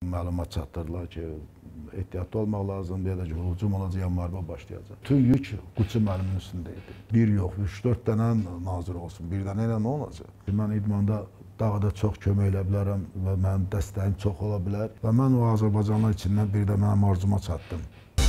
məlumat çatdırdılar ki, ehtiyatlı olmaq lazımdır, ya da ki, hücum olacaq, müharibə başlayacaq. Bütün yük Quçu müəllimin üstündə idi. Bir yox, 3-4 dənə nazir olsun, bir dənə ilə nə olacaq? Mən idmanda dağda çox kömək edə bilərəm və mənim dəstəyim çox ola bilər və mən o Azərbaycanlar içindən bir də mənim arzuma çatdım.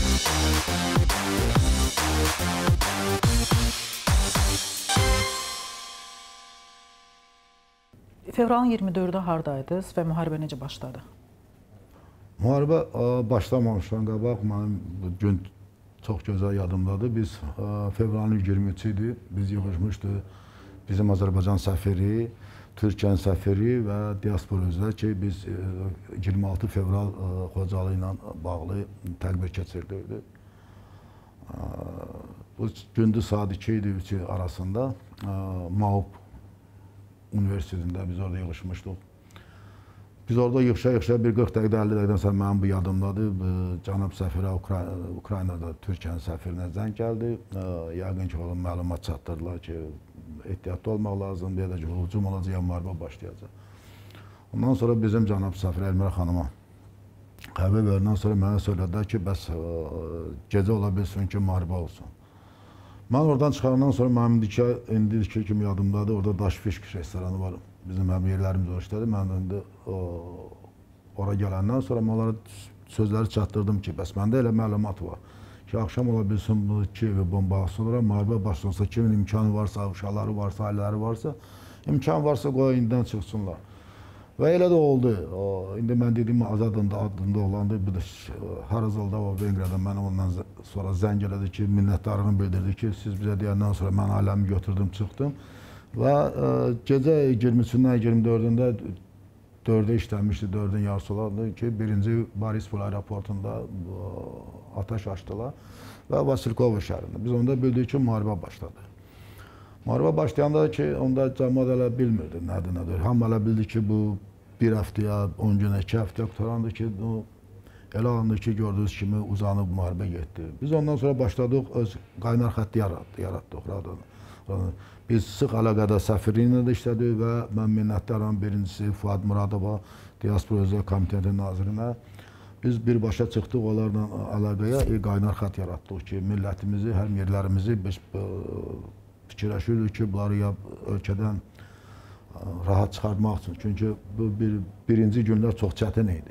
Fevralın 24-də hardaydınız və müharibə necə başladı? Müharibə başlamamışdan qabaq mənim gün çox gözəl yadımdadır. Biz fevralın 23-ü idi, biz yığışmışdıq bizim Azərbaycan səfiri, Türkiyənin səfiri və diaspora üzrə ki, biz 26 fevral Xocalı ilə bağlı tədbir keçirdirdik. Bu gündüz saat 2 idi, 3 arasında MAUP Üniversitetində biz orada yığışmışdıq. Biz orada yığışa-yığışa bir 40 dəqiqə, 50 dəqiqədən sonra mənim bu yadımdadır. Cənab səfirə Ukraynada Türkiyənin səfirinə zəng gəldi. Yəqin ki, onun məlumat çatdırdılar ki, ehtiyatlı olmaq lazımdır, ya da ki, hücum olacaq, müharibə başlayacaq. Ondan sonra bizim cənab səfir Elmira xanıma xəbər verəndən sonra mənə söylədilər ki, bəs gecə ola bilsin ki, müharibə olsun. Mən oradan çıxandan sonra mənim indiki kimi yadımdadır, orada Daşfişk restoranı var. Bizim həm yerlərimiz o işlədir. Mən indi ora gələndən sonra mən onlara sözləri çatdırdım ki, bəs məndə elə məlumat var ki, axşam ola bilsin bu Kiyevi bombası sonra müharibə başlansa, kimin imkanı varsa, uşaqları varsa, ailələri varsa, imkan varsa qoya indidən çıxsınlar. Və elə də oldu. İndi mən dediyim Azadında adında olandı. Bir də Harazalda o Vengriyada mənə ondan sonra zəng elədi ki, minnətdarlığını bildirdi ki, siz bizə deyəndən sonra mən ailəmi götürdüm, çıxdım. Və gecə 23-dən 24-də 4-də işləmişdi, 4-ün yarısı olardı ki, birinci Borispol aeroportunda ateş açdılar və Vasilkovo şəhərində. Biz onda bildik ki, müharibə başladı. Müharibə başlayanda ki, onda cəmaət elə bilmirdi nədir, nədir. Hamı elə bildi ki, bu bir həftəyə, 10 günə, 2 həftəyə qutarandı ki, elə andı ki, gördüyünüz kimi uzanıb müharibə getdi. Biz ondan sonra başladıq, öz qaynar xətti yaratdıq radada. Biz sıx əlaqədə səfirliklə də işlədik və mən minnətdaram birincisi Fuad Muradova, Diaspora Özəl Komitənin nazirinə. Biz birbaşa çıxdıq onlarla əlaqəyə, qaynar xətt yaratdıq ki, millətimizi, həm yerlərimizi biz fikirləşirdik ki, bunları ya ölkədən rahat çıxartmaq üçün. Çünki bu birinci günlər çox çətin idi.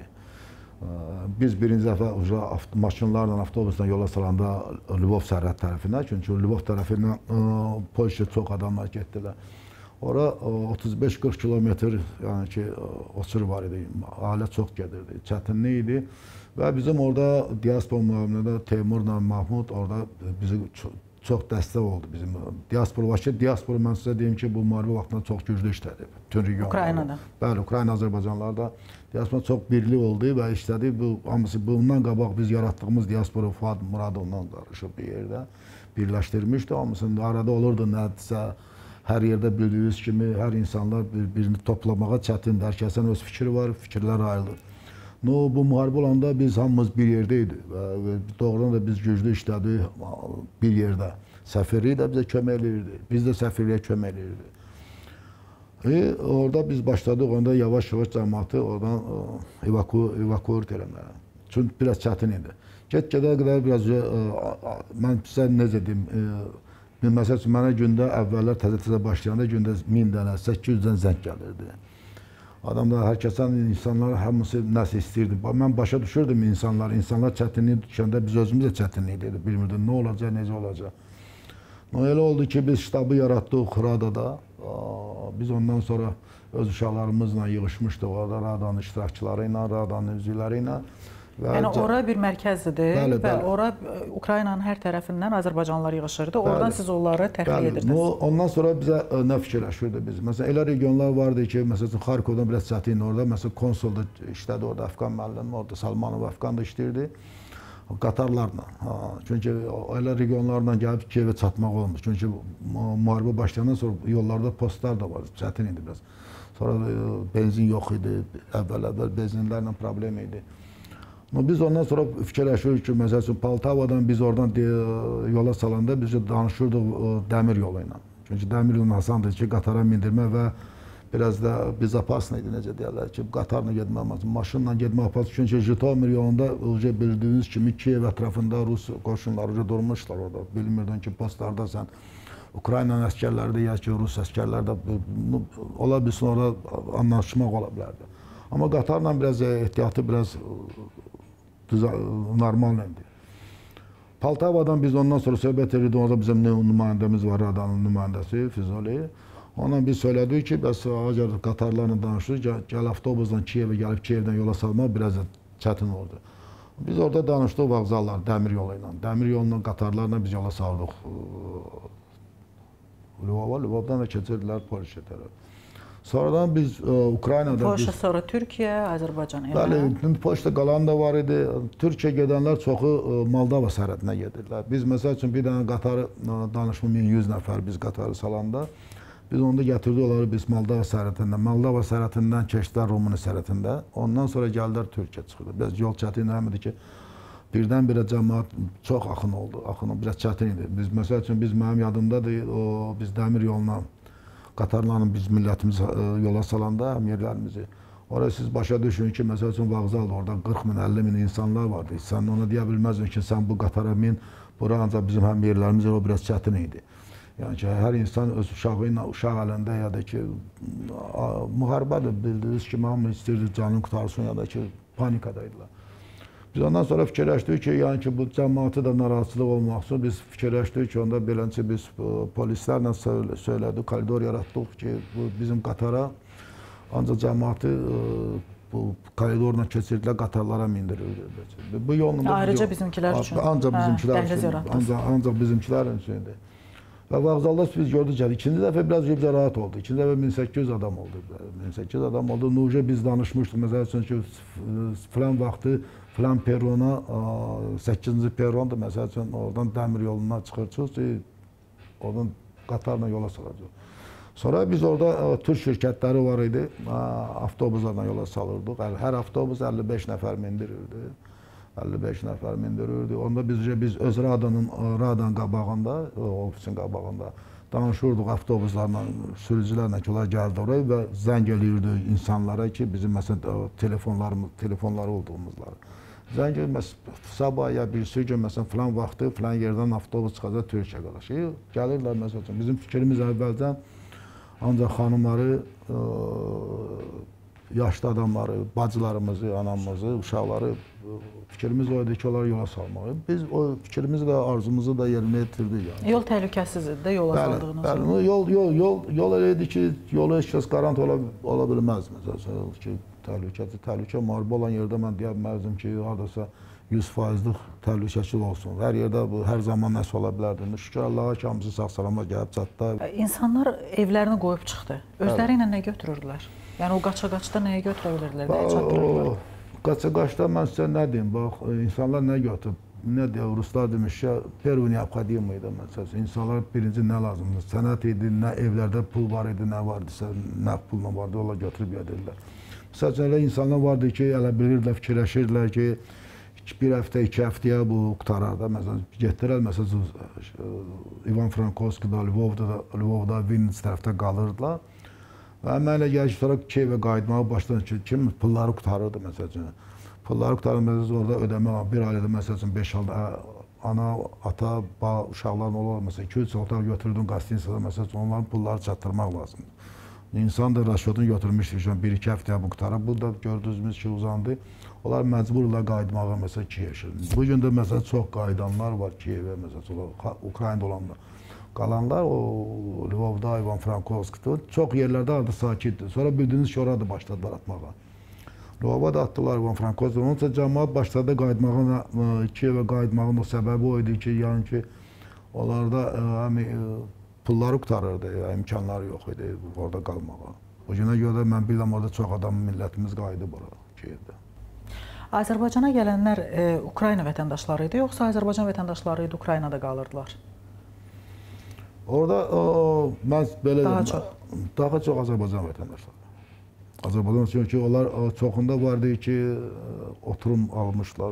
Biz birinci dəfə maşınlarla, avtobusla yola salanda Lvov sərhəd tərəfinə, çünki Lvov tərəfindən Polşa çox adamlar getdilər. Ora 35-40 kilometr, yəni ki, oçur var idi, ailə çox gedirdi, çətinlik idi. Və bizim orada diaspora müavinədə Teymurla Mahmud orada bizi çox dəstək oldu bizim diaspora. Başqa diaspora mən sizə deyim ki, bu müharibə vaxtında çox güclü işlədi. Bütün regionlarda. Ukraynada. Bəli, Ukrayna, Azərbaycanlarda diaspora çox birlik oldu və işlədi. Bundan qabaq biz yaratdığımız diaspora Fuad Muradovla qarışıb bir yerdə birləşdirmişdi. Hamısında arada olurdu nədirsə, hər yerdə bildiyiniz kimi, hər insanlar bir-birini toplamağa çətindir. Hər kəsin öz fikri var, fikirlər ayrılır. Bu müharibə olanda biz hamımız bir yerdə idi və doğrudan da biz güclü işlədik bir yerdə. Səfirlik də bizə kömək edirdi, biz də səfirliyə kömək edirdi. Orada biz başladıq, onda yavaş-yavaş cəmaatı oradan evakuat eləməyə. Çünki biraz çətin idi. Get-gedə qədər biraz, mən sizə necə deyim, məsəl üçün mənə gündə əvvəllər təzə başlayanda gündə 1000 dənə, 800 dənə zəng gəlirdi. Adamlar, hər kəsən, insanlar hamısı nəsə istəyirdi. Mən başa düşürdüm insanlar çətinliyi düşəndə biz özümüz də çətinlik dedik, bilmirdik nə olacaq, necə olacaq. Elə oldu ki, biz ştabı yaratdıq Radada. Biz ondan sonra öz uşaqlarımızla yığışmışdıq orada, Radanın iştirakçıları ilə, Radanın üzvləri ilə. Yəni, ora bir mərkəzdir və ora Ukraynanın hər tərəfindən Azərbaycanlılar yığışırdı. Oradan siz onları təxliyə edirdiniz. Ondan sonra bizə nə fikirləşirdi biz? Məsələn, elə regionlar vardı ki, məsələn, Xarkovdan biraz çətin orada, məsələn, konsulda işlədi orada, Əfqan müəllim, orada Salmanov Əfqan da işləyirdi. Qatarlarla. Çünki elə regionlarla gəlib Kiyevə çatmaq olmur. Çünki müharibə başlayandan sonra yollarda postlar da var, çətin idi biraz. Sonra benzin yox idi, əvvəl benzinlərlə problem idi. Biz ondan sonra fikirləşirik ki, məsəl üçün Poltavadan biz oradan yola salanda biz danışırdıq dəmir yolu ilə. Çünki dəmir yolu asandır ki, qatara mindirmə və biraz da bezopasno idi, necə deyirlər ki, qatarla getmək olmaz. Maşınla getmək olmaz. Çünki Jitomir yolunda bildiyiniz kimi Kiyev ətrafında Rus qoşunları durmuşlar orada. Bilmirdin ki, postlarda sən Ukrayna əsgərləri də ya ki, Rus əsgərləri də ola bilsin, orada anlaşmaq ola bilərdi. Amma qatarla biraz ehtiyatı biraz normal idi. Poltavadan biz ondan sonra söhbət edirdik, orada bizim nümayəndəmiz var, Radanın nümayəndəsi Füzuli. Ona biz söylədik ki, bəs əgər qatarlarla danışırıq, gəl avtobusla Kiyevə gəlib Kiyevdən yola salmaq biraz çətin oldu. Biz orada danışdıq vağzallar, dəmir yolu ilə. Dəmir yolundan qatarlarla biz yola saldıq Lvova, Lvovdan da keçirdilər Polşa tərəf. Sonradan biz Ukraynada... Polşa sonra Türkiyə, Azərbaycan. Bəli, Polşada qalan da var idi. Türkiyə gedənlər çoxu Moldova sərhədinə gedirlər. Biz, məsəl üçün, bir dənə qatarı danışma 1100 nəfər biz qatarı salanda, biz onda gətirdik onları biz Moldova sərhədindən. Moldova sərhədindən keçdilər Rumıniya sərhədində. Ondan sonra gəldilər Türkiyə çıxırdı. Biraz yol çətin idi ki, birdən-birə cəmaat çox axın oldu. Axın biraz çətin idi. Biz, məsəl üçün, mənim yadımdadır, biz dəmir yoluna qatarlarla biz millətimiz yola salanda, həm yerlərimizi. Oraya siz başa düşünün ki, məsəl üçün vağzalda orada 40 min, 50 min insanlar vardı. Sən ona deyə bilməzdin ki, sən bu qatara min, bura ancaq bizim həm yerlərimiz o biraz çətin idi. Yəni ki, hər insan öz uşağı ilə, uşaq əlində ya da ki, müharibədir, bildiyiniz kimi, hamı istəyirdi canını qutarsın ya da ki, panikadaydılar. Biz ondan sonra fikirləşdik ki, yəni ki, bu cəmaatı da narahatçılıq olmaq üçün biz fikirləşdik ki, onda beləncə biz polislərlə söylədik, koridor yaratdıq ki, bu bizim qatara ancaq cəmaatı bu koridorla keçirdilər, qatarlara mindirirdi. Bu yolla ayrıca bizimkilər üçün. Ancaq bizimkilər üçün. Ancaq bizimkilər üçündür. Və vağzalda biz gördük ki, ikinci dəfə biraz rahat oldu. İkinci dəfə 1800 adam oldu. 1800 adam oldu. Nuje biz danışmışdıq. Məsəl üçün ki, filan vaxtı filan perrona, 8-ci perrondur. Məsəl üçün oradan dəmir yolundan çıxırsınız, oradan qatarla yola salacaq. Sonra biz orada tur şirkətləri var idi. Avtobuslarla yola salırdıq. Hər avtobus 55 nəfər mindirirdi. 55 nəfər mindirirdi. Onda biz öz Radanın qabağında, ofisin qabağında danışırdıq avtobuslarla, sürücülərlə ki, onlar gəldi oraya və zəng eləyirdi insanlara ki, bizim məsələn telefonları olduğumuzlar. Zəng eləyir, sabah ya birisi gün məsələn filan vaxtı, filan yerdən avtobus çıxacaq Türkiyə qarşı. Gəlirlər məsəl üçün. Bizim fikrimiz əvvəldən ancaq xanımları, yaşlı adamları, bacılarımızı, anamızı, uşaqları fikrimiz o idi ki, onları yola salmağı. Biz o fikrimizi də, arzumuzu da yerinə yetirdik. Yəni. Yol təhlükəsizdir də yola saldığınız. Bəli, yol elə idi ki, yolu heç kəs qarant ola bilməz. Məsələn ki, təhlükə müharibə olan yerdə mən deyə bilməzdim ki, haradasa 100%'lik təhlükəsiz olsun. Hər yerdə bu, hər zaman nəsə ola bilərdi. Şükür Allaha ki, hamısı sağ-salamat gəlib çatdı. İnsanlar evlərini qoyub çıxdı. Özləri ilə nə götürürdülər? Yəni o qaça-qaçda nəyə götürə bilirdilər, nəyə çatdırırdılar? Qaça-qaçda mən sizə nə deyim, bax, insanlar nə götürüb? Nə deyək, Ruslar demiş ki, Perun yapqadim idi məsələn. İnsanlar birinci nə lazımdır? Sənət idi, nə evlərdə pul var idi, nə vardısa, nə pulla vardı, onlar götürüb gedirlər. Məsələn, elə insanlar vardı ki, elə bilirdilər, fikirləşirdilər ki, bir həftə, 2 həftəyə bu qutararda. Məsələn, getdilər, məsələn, İvan Frankovskidə, Lvovda, Vinnic tərəfdə qalırdılar. Və mən elə gəlir ki, sonra Kiyevə qayıtmağa başladı ki, kim pulları qutarırdı, məsələn. Pulları qutarırdı, məsələn, orada ödəmə var. Bir ailədə, məsələn, 5 ayda ana, ata, uşaqların olur, məsələn, 2-3 otaq götürdün, qastinsiyada, məsələn, onların pulları çatdırmaq lazımdır. İnsan da raşotunu götürmüşdür, 1-2 həftəyə bu qutarır. Bu da gördüyünüz ki, uzandı. Onlar məcburlar qayıtmağa, məsələn, Kiyevə. Bugün də, məsələn, çox qayıdanlar var Kiyevə, məsələn, Ukraynada olanlar. Qalanlar o Lvovda, İvan Frankovskidə, çox yerlərdə arada sakitdir. Sonra bildiyiniz ki, orada başladılar atmağa. Lvova da atdılar İvan Frankovskidə. Onun üçün cəmaat başladı qayıtmağına, Kiyevə qayıtmağın o səbəbi o idi ki, yəni ki, onlarda pulları qutarırdı, imkanları yox idi orada qalmağa. O günə görə də mən bilirəm, orada çox adam, millətimiz qayıdıb orada, Kiyevdə. Azərbaycana gələnlər Ukrayna vətəndaşları idi, yoxsa Azərbaycan vətəndaşları idi, Ukraynada qalırdılar? Orada mən belə daha çox Azərbaycan vətəndaşları. Azərbaycan çünki onlar çoxunda vardı ki, oturum almışlar,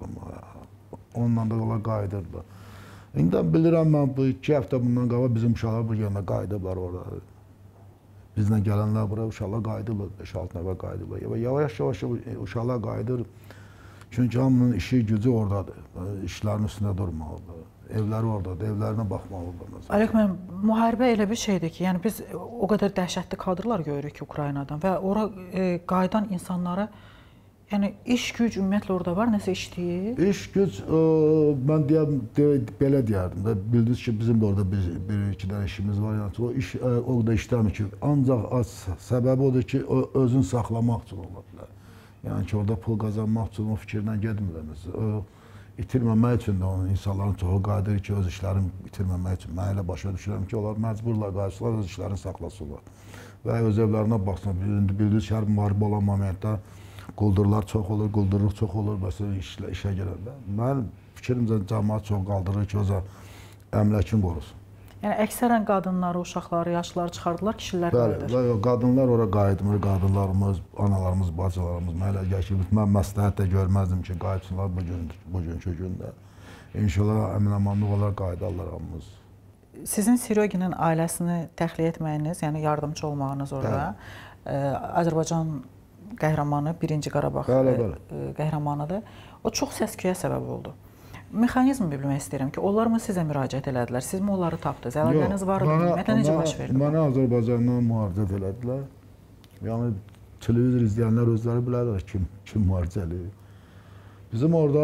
onunla da onlar qayıdırdılar. İndi bilirəm mən bu 2 həftə bundan qabaq bizim uşaqlar bu yerdə qayıdıblar orada. bizlə gələnlər bura uşaqlar qayıdırlar, 5-6 nəfər qayıdırlar. Və yavaş-yavaş uşaqlar qayıdır. Çünki hamının işi, gücü oradadır. İşlərin üstündə durmalıdır. Evləri oradadır, evlərinə baxmalıdır. Ələk müəllim, müharibə elə bir şeydir ki, yəni biz o qədər dəhşətli kadrlar görürük ki, Ukraynadan və ora qayıdan insanlara, yəni iş güc ümumiyyətlə orada var, nəsə işləyir? İş güc, mən belə deyərdim də, bildiniz ki, bizim də orada bir-iki dənə işimiz var, yəni o iş orada işləmir ki, ancaq səbəbi odur ki, özünü saxlamaq üçün ola bilər. Yəni ki, orada pul qazanmaq üçün o fikirlə gedmirlər. İtirməmək üçün də onun insanların çoxu qayıdır ki, öz işlərini itirməmək üçün. Mən elə başa düşürəm ki, onlar məcburlar, qayıtsınlar, öz işlərini saxlasınlar. Və öz evlərinə baxsınlar. Bildiniz ki, hər müharibə olan momentdə quldurlar çox olur, quldurluq çox olur, məsələn, işə girəndə. Mən fikrimcə cəmaət çox qaldırır ki, o əmləkin qorusun. Yəni, əksərən qadınları, uşaqları, yaşlıları çıxardılar, kişilər qayıdır. Bəli, qadınlar ora qayıtmır, qadınlarımız, analarımız, bacılarımız. Mən elə gəl ki, mən məsləhət də görməzdim ki, qayıtsınlar bugünkü gündə. İnşallah əmin-amanlıq olar qayıdarlar hamımız. Sizin Siryoginin ailəsini təxliyə etməyiniz, yəni yardımcı olmağınız orada, Azərbaycan qəhrəmanı, 1-ci Qarabağ qəhrəmanıdır. O çox səs-küyə səbəb oldu. Mexanizmi bilmək istəyirəm ki, onlar mı sizə müraciət elədilər, siz mi onları tapdınız, əlaqəniz var idi, ümumiyyətlə necə baş verdi? Mənə Azərbaycandan müraciət elədilər. Yəni, televizor izləyənlər özləri bilərlər kim müraciət eləyir. Bizim orada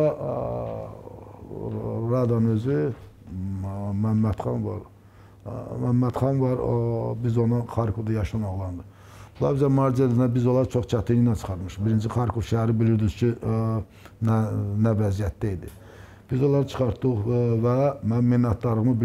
Radan özü, Məmmədxan var. Məmmədxan var, biz onu Xarkovda yaşayan oğlandır. Bunlar bizə müraciət edəndə biz onları çox çətinliklə çıxarmışıq. Birinci Xarkov şəhəri bilirdiniz ki, nə vəziyyətdə idi. Biz onları çıxartdıq və mən minnətdarımı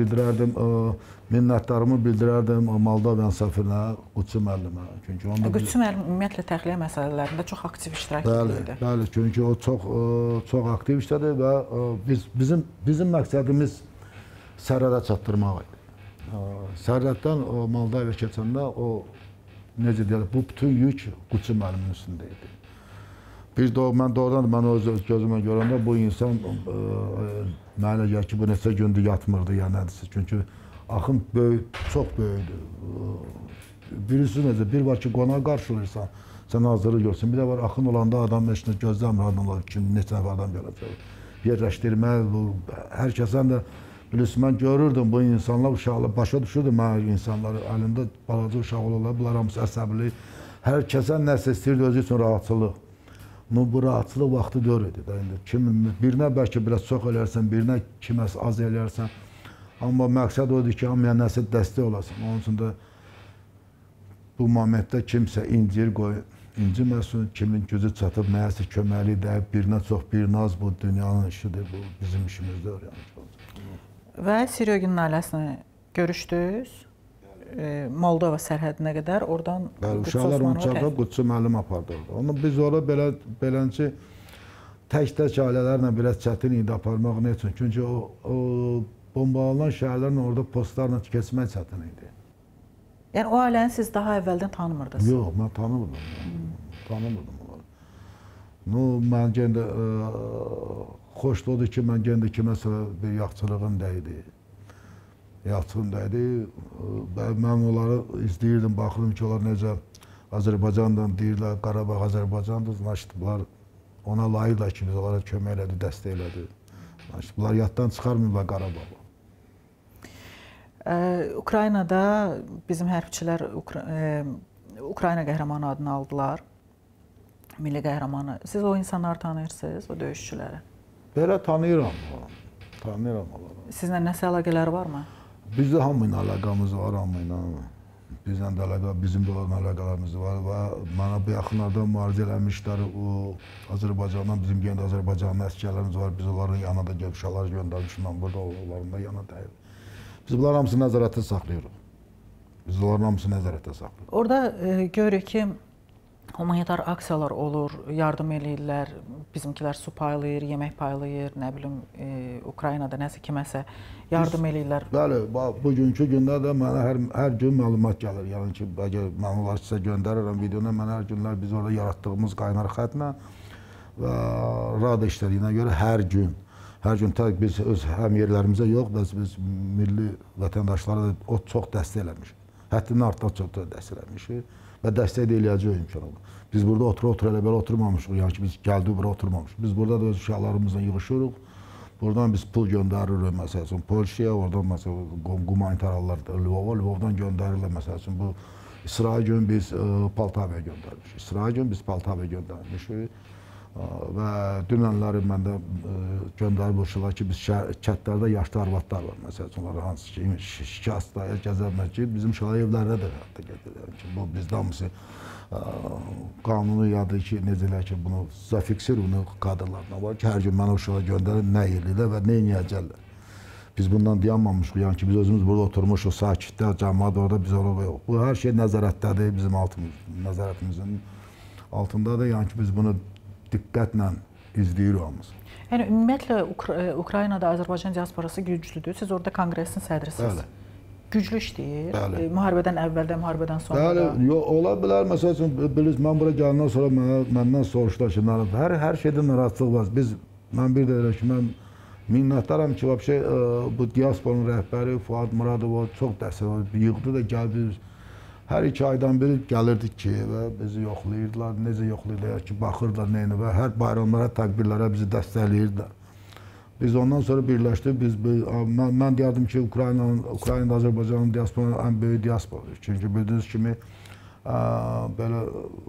bildirərdim Moldaviya səfirinə, Qudsi müəllimə. Qudsi müəllim ümumiyyətlə təxliyə məsələlərində çox aktiv iştirak edirdi. Bəli, çünki o çox aktiv işlədi və bizim məqsədimiz sərhədə çatdırmaq idi. Sərhəddən Moldaviyaya keçəndə o, necə deyək, bu bütün yük Qudsi müəllimin üstündə idi. Mən doğrudan mən öz gözümə görəndə bu insan mənə gəlir ki, bu neçə gündür yatmırdı ya nədirsə. Çünki axın çox böyükdür. Birisi necə, bir var ki, qonaq qarşılayırsan, sən hazırı görsün. Bir də var, axın olanda adam heç nə gözləmir, adamlar kim, neçə nəfər adam gələcək. Yerləşdirmək, hər kəsən də bilirsiniz, mən görürdüm bu insanlar, uşaqlar, başa düşürdüm mən insanları, əlində balaca uşaq olurlar, bunlar hamısı əsəbili. Hər kəsən nəsə istəyirdi özü üçün rahatçılıq. Bu rahatçılıq vaxtı görürdü. Birinə bəlkə biraz çox eləyərsən, birinə kiməsə az eləyərsən. Amma məqsəd odur ki, hamıya nəsə dəstək olasın. Onun üçün də bu momentdə kimsə incir qoy, inciməsin, kimin gücü çatıb, nəyəsə köməkli deyib, birinə çox, birinə az bu dünyanın işidir, bu bizim işimizdir. Və Siryoginin ailəsini görüşdünüz? Moldova sərhədinə qədər, oradan uşaqlar onu çağırıb, Qudsi müəllim apardı. Onu biz ora belənci tək ailələrlə biraz çətin idi aparmaq nə üçün? Çünki o bombalanan şəhərlərin orada postlarla keçmək çətin idi. Yəni o ailəni siz daha əvvəldən tanımırdınız? Yox, mən tanımırdım onları. Mən gəndə xoşdur odur ki, mən gəndə kiməsə bir yaxçılığım dəydi. Mən onları izləyirdim, baxırdım ki, onlar necə Azərbaycandan deyirlər, Qarabağ Azərbaycandır, bunlar ona layiqlər ki, biz onlara kömək elədi, dəstək elədi. Bunlar yaddan çıxarmıyorlar Qarabağı. Ukraynada bizim hərbçilər Ukrayna qəhrəmanı adını aldılar, milli qəhrəmanı. Siz o insanları tanıyırsınız, o döyüşçüləri? Belə tanıyıram onları. Sizlə nəsə əlaqələri varmı? Bizdə hamıyla əlaqəmiz var, bizim də olan əlaqələrimiz var və mənə bu yaxınlarda müalicə eləmişlər, Azərbaycandan, bizim gəndə Azərbaycanlı əsgərlərimiz var, biz onların yanında uşaqlar göndərmişik, mən burada onların da yanına dəyib. Biz bunların hamısını nəzarətdə saxlayırıq. Orada görürük ki, humanitar aksiyalar olur, yardım eləyirlər, bizimkilər su paylayır, yemək paylayır, nə bilim, Ukraynada nəsə kiməsə yardım eləyirlər. Bəli, bugünkü gündə də mənə hər gün məlumat gəlir. Yəni ki, mən onları sizə göndərirəm videona, mən hər günlər biz orada yaratdığımız qaynar xətlə və rada işlədiyinə görə hər gün tək biz öz həm yerlərimizə yox, biz milli vətəndaşlara da o çox dəstək eləmişik. həddindən artıq çox dəstəkləmişik və dəstək də eləyəcəyik imkan olur. Biz burada otur elə belə oturmamışıq, yəni ki biz gəldik bura oturmamışıq. Biz burada da öz uşaqlarımızla yığışırıq. Buradan biz pul göndəririk məsəl üçün Polşaya, oradan məsələn humanitar hallar Lvova, Lvovdan göndərirlər məsəl üçün bu İsrail gün biz Poltavaya göndərmişik. İsrail gün biz Poltavaya göndərmişik. Və dünənləri məndə göndərib uşaqlar ki, biz kətlərdə yaşlı arvadlar var. Məsəl üçün, onları hansı ki, şikastaya gəzərmək ki, bizim uşaqlar evlərdə də həyatda gəzirlər ki, bu bizdə hamısı qanunu yadır ki, necələr ki, bunu zafiksir, bunu kadrlarına var ki, hər gün mənə uşağa göndərir, nə eləyirlər və nə eləyəcəklər. Biz bundan dayanmamışıq, yəni ki, biz özümüz burada oturmuşuq, sakitdə, cəmaat orada, biz orada yox. Bu hər şey nəzarətdədir, bizim nəzarətimizin altındadır, yəni ki, biz bunu diqqətlə izləyirik hamısı. Yəni, ümumiyyətlə, Ukraynada Azərbaycan diasporası güclüdür. Siz orada kongresin sədrisiniz. Bəli. Güclü işləyir. Müharibədən əvvəldə, müharibədən sonra da. Bəli, ola bilər. Məsəl üçün, bilirsiniz, mən bura gələndən sonra məndən soruşdular ki, hər şeydə narahatlıq var. Mən bir də elə ki, mən minnətdaram ki, bu diasporun rəhbəri Fuad Muradov çox dəstək yığdı da gəldi. Hər 2 aydan biri gəlirdik ki, və bizi yoxlayırdılar, necə yoxlayırlar ki, baxırdılar neyini və hər bayramlara, tədbirlərə bizi dəstəkləyirdilər. Biz ondan sonra birləşdik, mən deyərdim ki, Ukraynada Azərbaycanın diasporunun ən böyük diasporudur. Çünki bildiyiniz kimi, belə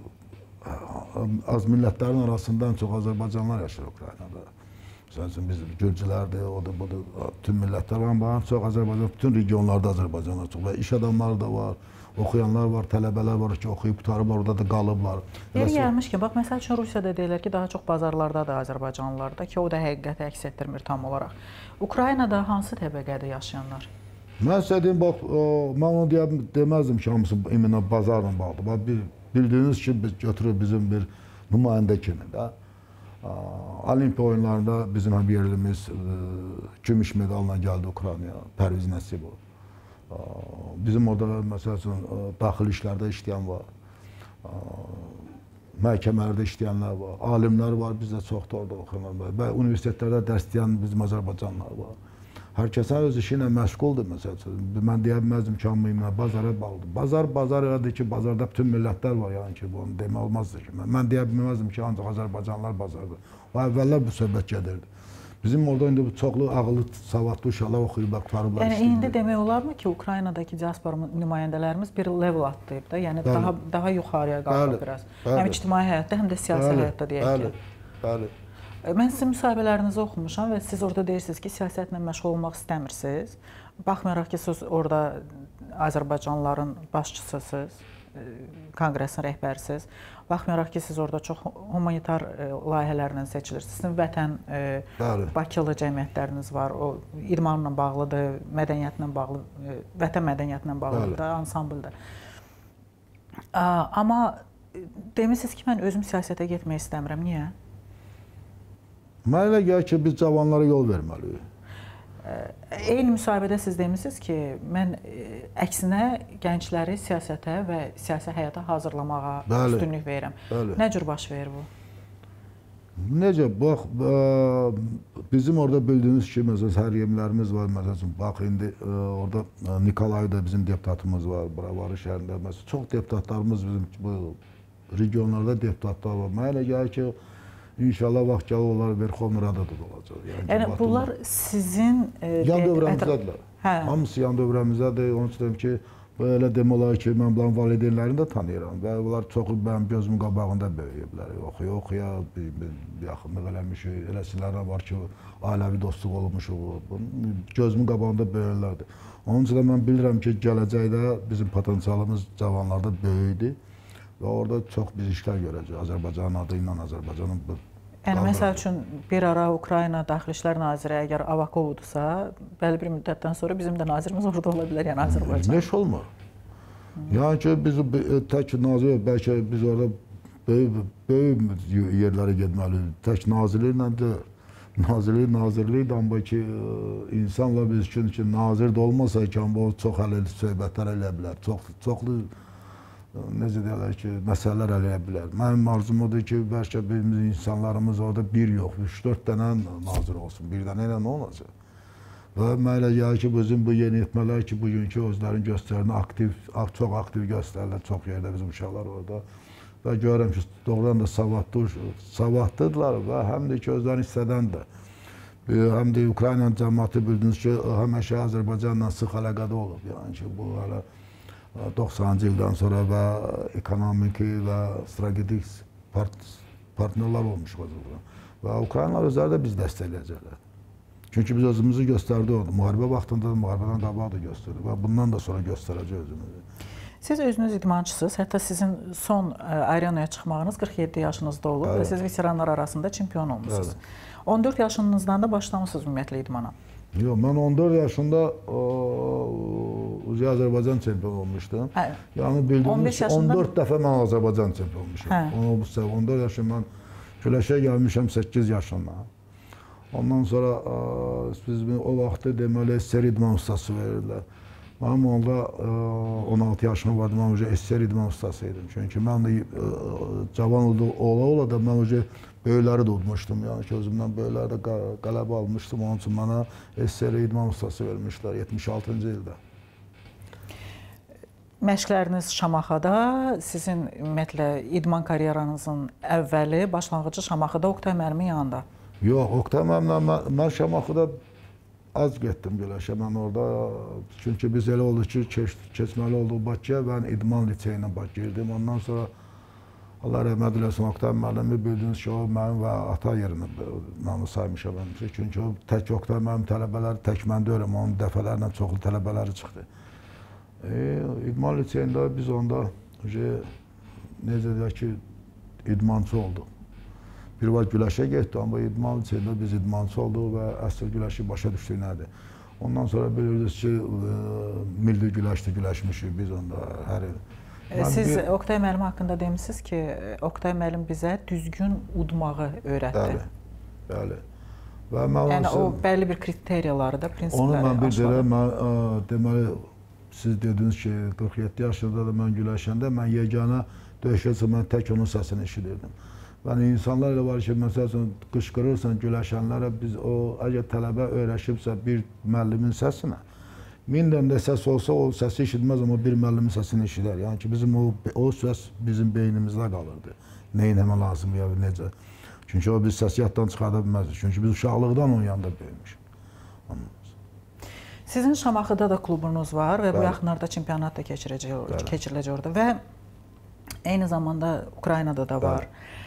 az millətlərin arasında ən çox Azərbaycanlar yaşayır Ukraynada. Məsələn, biz Gürcülərdir, odur, budur, bütün millətlər var, amma ən çox Azərbaycan, bütün regionlarda Azərbaycanlar çox və iş adamları da var. Oxuyanlar var, tələbələr var ki, oxuyub qutarıblar, orada da qalıblar. Yeri gəlmişkən, bax, məsəl üçün Rusiyada deyirlər ki, daha çox bazarlardadır Azərbaycanlılarda ki, o da həqiqəti əks etdirmir tam olaraq. Ukraynada hansı təbəqədə yaşayanlar? Mən sizə deyim, bax, mən onu deməzdim ki, hamısı iminə bazarla bağlıdır. Bax, bildiyiniz ki, biz götürür bizim bir nümayəndə kimi də. Olimpiya oyunlarında bizim yerlimiz gümüş medalla gəldi Ukraynaya, Pərviz Nəsibov. Bizim orada, məsəl üçün, daxili işlərdə işləyən var, məhkəmələrdə işləyənlər var, alimlər var, bizdə çoxdur orada oxuyanlar var və universitetlərdə dərs deyən bizim Azərbaycanlar var. Hər kəsə öz işi ilə məşğuldur, məsəl üçün. Mən deyə bilməzdim ki, hamı bazara bağlıdır. Bazar elədir ki, bazarda bütün millətlər var, yəni ki, bunu demək olmazdır ki. Mən deyə bilməzdim ki, ancaq Azərbaycanlılar bazardır. O əvvəllər bu söhbət gedirdi. Bizim orada indi çoxlu ağıllı, savadlı uşaqlar oxuyub, qutarıblar. Yəni, indi demək olarmı ki, Ukraynadakı diaspora nümayəndələrimiz bir level atlayıb da, yəni daha yuxarıya qalxıb biraz. Həm ictimai həyatda, həm də siyasi həyatda deyək ki. Bəli. Mən sizin müsahibələrinizi oxumuşam və siz orada deyirsiniz ki, siyasətlə məşğul olmaq istəmirsiniz. Baxmayaraq ki, siz orada Azərbaycanlıların başçısısınız, kongresin rəhbərisiniz. Baxmayaraq ki, siz orada çox humanitar layihələrlə seçilirsiniz. Sizin vətən Bakılı cəmiyyətləriniz var, o idmanla bağlıdır, mədəniyyətlə bağlı, vətən mədəniyyətlə bağlıdır da, ansambldır. Amma demişsiniz ki, mən özüm siyasətə getmək istəmirəm. Niyə? Mənə elə gəlir ki, biz cavanlara yol verməliyik. Eyni müsahibədə siz demişsiniz ki, mən əksinə gəncləri siyasətə və siyasi həyata hazırlamağa üstünlük verirəm. Nə cür baş verir bu? Necə? Bax, bizim orada bildiyiniz ki, məsələn, sərgimlərimiz var. Məsələn, bax, indi orada Nikolayda bizim deputatımız var, Buravarı şəhərində. Məsələn, çox deputatlarımız bizim bu regionlarda deputatlar var. Mənə elə gəlir ki, İnşallah vaxt gəlir, onlar Verxovna Radada da olacaq. Yəni, bunlar sizin... Yan dövrəmizdədirlər. Hamısı yan dövrəmizdədir. Onun üçün ki, elə demək olar ki, mən bunların valideynlərini də tanıyıram. Və onlar çoxu mənim gözümün qabağında böyüyüblər. Oxuya, yaxınlıq eləmişik. Eləsinlər var ki, ailəvi dostluq olmuşuq. Gözümün qabağında böyürlərdir. Onun üçün mən bilirəm ki, gələcəkdə bizim potensialımız cavanlarda böyüdür. Və orada çox biz işlər görəcək. Azərbaycanın adı ilə Azərbaycanın bu... Yəni, məsəl üçün, bir ara Ukrayna Daxili İşlər Naziri əgər Avakovudursa, bəli bir müddətdən sonra bizim də nazirimiz orada ola bilər, yəni Azərbaycan. Neş olmur. Yəni ki, biz tək nazir, bəlkə biz orada böyük yerlərə getməliyik. Tək nazirliklə deyil. Nazirlik, amma ki, insanla biz üçün ki, nazir də olmasa ki, o çox hələ söhbətlər eləyə bilər. Çoxlu necə deyərlər ki, məsələlər eləyə bilər. Mənim arzum odur ki, bəlkə bizim insanlarımız orada bir yox, 3-4 dənə nazir olsun. Bir dənə ilə nə olacaq? Və mənə elə gəlir ki, bizim bu yeniyetmələr ki, bugünkü özlərinin göstərini çox aktiv göstərirlər, çox yerdə bizim uşaqlar orada. Və görürəm ki, doğrudan da savadlıdırlar və həm də ki, özlərini istədəndir. Həm də Ukrayna cəmiyyəti bildiniz ki, həmişə Azərbaycanla sıx əlaqədə olub. Yəni ki, bu hələ 90-cı ildən sonra və ekonomiki və strategik partnerlər olmuş və Ukraynalar özləri də biz dəstəkləyəcəklər. Çünki biz özümüzü göstərdik orada. Müharibə vaxtında da, müharibədən qabaq da göstərdik və bundan da sonra göstərəcək özümüzü. Siz özünüz idmançısınız. Hətta sizin son arenaya çıxmağınız 47 yaşınızda olub və siz veteranlar arasında çempion olmuşsunuz. 14 yaşınızdan da başlamışsınız ümumiyyətlə idmana. Yox, mən 14 yaşında Azərbaycan çempion olmuşdum. Yəni bildiyiniz ki, 14 dəfə mən Azərbaycan çempion olmuşam. 14 yaşında mən güləşə gəlmişəm 8 yaşında. Ondan sonra biz o vaxtı deməli SSR idman ustası verirlər. Mənim onda 16 yaşım vardı, mən SSR idman ustası idim. Çünki mən də cavan ola da mən böyükləri də udmuşdum. Yəni ki, özümdən böyükləri də qələbə almışdım. Onun üçün mənə SSR idman ustası vermişlər 76-cı ildə. Məşqləriniz Şamaxıda, sizin ümumiyyətlə idman karyeranızın əvvəli, başlanğıcı Şamaxıda Oktay müəllimin yanında. Yox, Oktay müəllimlə mən Şamaxıda az getdim güləşə. Mən orada, çünki biz elə oldu ki, keçməli olduq Bakıya və idman liseyinə girdim. Ondan sonra Allah rəhmət eləsin, Oktay müəllimi bildiniz ki, o mənim və ata yerini mən saymışam. Çünki o tək Oktay müəllim tələbələri tək mən deyirəm, onun dəfələrlə çoxlu tələbələri çıxdı. İdman liseyində biz onda necə deyək ki, idmançı olduq. Bir var güləşə getdi, amma idman liseyində biz idmançı olduq və əsl güləşi başa düşdük nədir. Ondan sonra bilirsiniz ki, milli güləşdə güləşmişik biz onda hər il. Siz Oktay müəllim haqqında demişsiniz ki, Oktay müəllim bizə düzgün udmağı öyrətdi. Bəli. Yəni o bəlli bir kriteriyaları da, prinsipləri aşmadı. Onu mən bir deyirəm, deməli, siz dediniz ki, 47 yaşında da mən güləşəndə, mən yeganə döyüşəcə mən tək onun səsini eşidirdim. Yəni, insanlar elə var ki, məsələn, qışqırırsan güləşənlərə, biz o, əgər tələbə öyrəşibsə bir müəllimin səsinə, 1000 dənə səs olsa, o səsi eşitməz, amma bir müəllimin səsini eşidər. Yəni ki, bizim o səs bizim beynimizdə qalırdı. Nəyin həmə lazım, ya necə. Çünki o biz səsi yaddan çıxarda bilməzdik. Çünki biz uşaqlıqdan onun yanında böyümüşük. Sizin Şamaxıda da klubunuz var və bu yaxınlarda çempionat da keçiriləcək orada və eyni zamanda Ukraynada da var.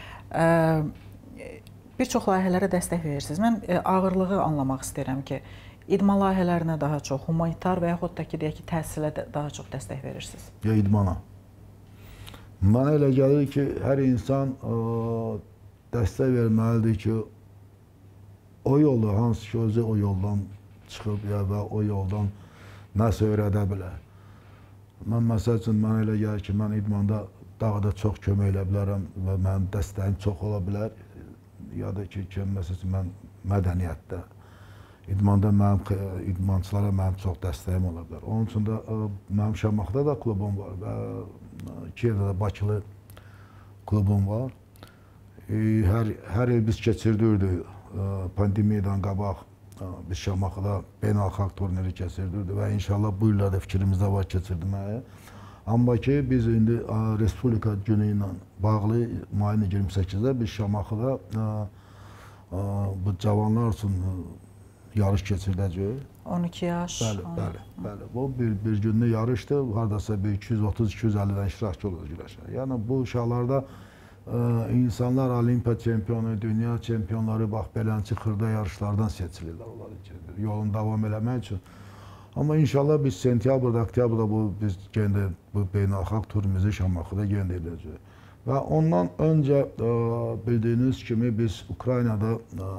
Bir çox layihələrə dəstək verirsiniz. Mən ağırlığı anlamaq istəyirəm ki, idman layihələrinə daha çox, humanitar və yaxud da ki, deyək ki, təhsilə daha çox dəstək verirsiniz. Ya idmana. Mənə elə gəlir ki, hər insan dəstək verməlidir ki, o yolda, hansı ki, özü o yoldan çıxıb və o yoldan nəsə öyrədə bilər. Mən məsəl üçün, mənə elə gəlir ki, mən idmanda daha da çox kömək elə bilərəm və mənim dəstəyim çox ola bilər. Ya da ki, məsələn, mən mədəniyyətdə, idmanda idmançılara mənim çox dəstəyim ola bilər. Onun üçün də mənim Şamaxıda da klubum var və Kiyevdə də Bakılı klubum var. Hər il biz keçirdirdik pandemiyadan qabaq. Biz Şamaxıda beynəlxalq turniri keçirdirdik və inşallah bu illər də fikrimizdə var keçirdirməyə. Amma ki, biz indi Respublika günü ilə bağlı mayın 28-də biz Şamaxıda bu cavanlar üçün yarış keçirdəcəyik. 12 yaş. Bəli. Bu bir günlük yarışdır. Haradasa bir 230-250-dən iştirakçı olacaq güləşə. Yəni bu uşaqlarda insanlar olimpiya çempionu, dünya çempionları bax belənçi xırda yarışlardan seçilirlər onlar yolun davam eləmək üçün. Amma inşallah biz sentyabrda, oktyabrda biz bu beynəlxalq turumuzu Şamaxıda edəcəyik. Və ondan öncə bildiyiniz kimi biz Ukraynada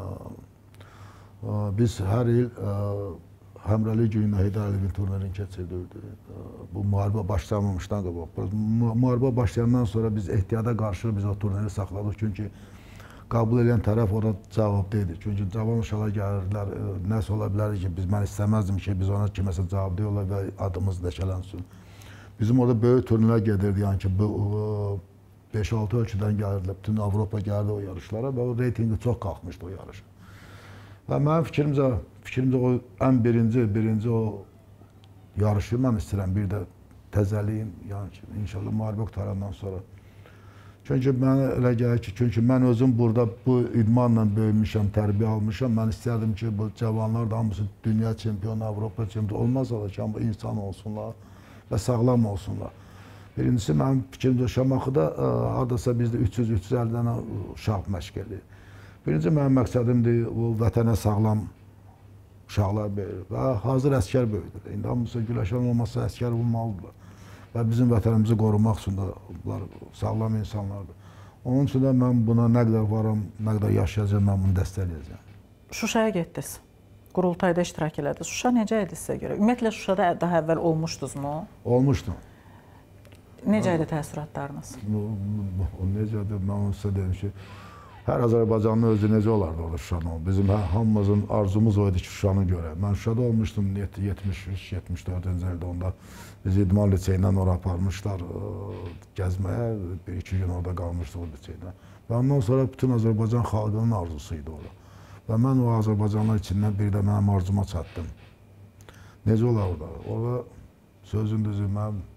biz hər il Həmrəli günü Heydər Əliyevin turnirini keçirdirdik. Bu müharibə başlamamışdan qabaq. Müharibə başlayandan sonra biz ehtiyata qarşı biz o turniri saxladıq. Çünki qəbul edən tərəf ona cavabda idi. Çünki cavan uşaqlar gəlirdilər, nəsə ola bilər ki, mən istəməzdim ki, biz ona kiməsə cavabda yola və adımız dəkələnsin. Bizim orada böyük turnirlər gedirdi, yəni ki, 5-6 ölkədən gəlirdilər, bütün Avropa gəldi o yarışlara və o reytingi çox qalxmışdı o yarışa. Və mənim fikrimcə o ən birinci o yarışı mən istəyirəm bir də təzəliyim, yəni ki, inşallah müharibə qutarandan sonra. Çünki mənə elə gəlir ki, çünki mən özüm burada bu idmanla böyümüşəm, tərbiyə almışam. Mən istərdim ki, bu cavanlar da hamısı dünya çempionu, Avropa çempionu olmazsa da ki, amma insan olsunlar və sağlam olsunlar. Birincisi, mənim fikrimcə Şamaxıda hardasa bizdə 300-350 dənə uşaq məşq edir. Birinci mənim məqsədimdir, bu vətənə sağlam uşaqlar böyür və hazır əskər böyüdür. İndi hamısı güləşən olmazsa əskər olmalıdırlar. Və bizim vətənimizi qorumaq üçün də bunlar sağlam insanlardır. Onun üçün də mən buna nə qədər varam, nə qədər yaşayacağım, mən bunu dəstəkləyəcəm. Şuşaya getdiniz, qurultayda iştirak elədiniz. Şuşa necə idi sizə görə? Ümumiyyətlə Şuşada daha əvvəl olmuşdunuzmu? Olmuşdum. Necə idi təəssüratlarınız? Necədir, mən onu sizə deyim ki, hər Azərbaycanlı özü necə olardı orada Şuşanın? Bizim hamımızın arzumuz o idi ki, Şuşanı görək. Mən Şuşada olmuşdum 73-74-cü ildə onda. Bizi İdman liseyindən ora aparmışlar gəzməyə, bir-iki gün orada qalmışdıq o liseydə. Və ondan sonra bütün Azərbaycan xalqının arzusuydu orada. Və mən o Azərbaycanlar içindən bir də mənim arzuma çatdım. Necə olar orada? Orada sözün düzü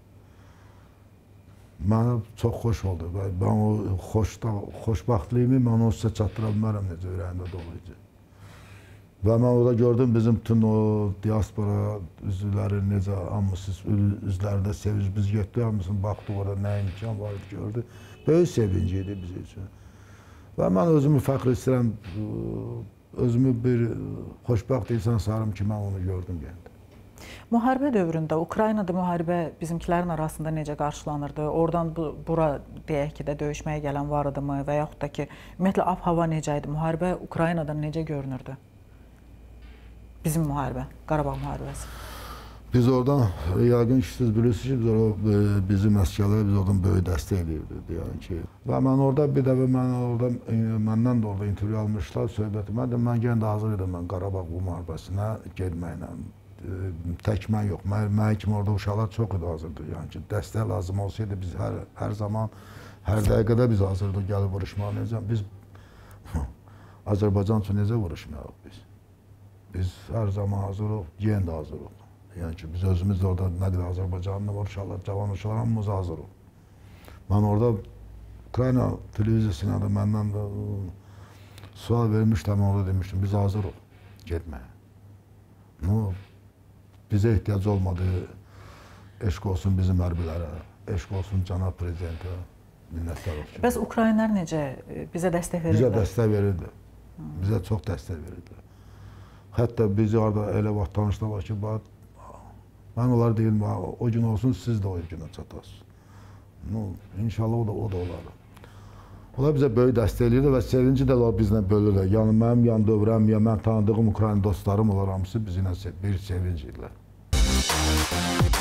mənə çox xoş oldu və mən o xoşbaxtlığımı mən o sizə çatdıra bilmərəm necə ürəyimdə doluydu. Və mən orada gördüm bizim bütün o diaspora üzvləri necə hamısı üzlərində sevinç biz getdik hamısını baxdıq orada nə imkan var idi gördük. Böyük sevinci idi biz üçün. Və mən özümü fəxr edirəm, özümü bir xoşbəxt insan sayırım ki mən onu gördüm yəni. Müharibə dövründə Ukraynada müharibə bizimkilərin arasında necə qarşılanırdı? Oradan bura deyək ki də döyüşməyə gələn var idimi və yaxud da ki ümumiyyətlə ab-hava necə idi? Müharibə Ukraynadan necə görünürdü? Bizim müharibə, Qarabağ müharibəsi. Biz oradan, yəqin ki, siz bilirsiniz ki, bizim əsgərlər biz oradan böyük dəstək edirdik. Yəni ki, və mən orada bir dəfə məndən də orada intervyu almışlar, söhbəti. Mən yenə də hazır idim Qarabağ bu müharibəsinə getməklə. Tək mən yox, mən kimi orada uşaqlar çox idi hazırdır. Yəni ki, dəstək lazım olsaydı biz hər zaman, hər dəqiqədə biz hazırdıq gəlib vuruşmağa. Biz Azərbaycan üçün necə vuruşmayaq biz? Biz hər zaman hazırıq, yenə də hazırıq. Yəni ki, biz özümüz də orada nə qədər Azərbaycanlı var uşaqlar, cavan uşaqlar hamımız hazırıq. Mən orada Ukrayna televiziyasına da məndən də sual vermişdim, mən orada demişdim, biz hazırıq getməyə. Bizə ehtiyac olmadı, eşq olsun bizim hərbilərə, eşq olsun cənab prezidentə, minnətlər olsun. Bəs Ukraynalar necə bizə dəstək verirdi? Bizə dəstək verirdi, bizə çox dəstək verirdi. Hətta bizi orada elə vaxt tanışdılar ki, mən onlara deyim, o gün olsun, siz də o günə çatasınız. İnşallah o da olar. Onlar bizə böyük dəstək edirdi və sevinci də bizlə bölürlər. Yəni mənim yan dövrəm, ya mən tanıdığım Ukrayna dostlarım onlar hamısı bizimlə bir sevinc edirlər.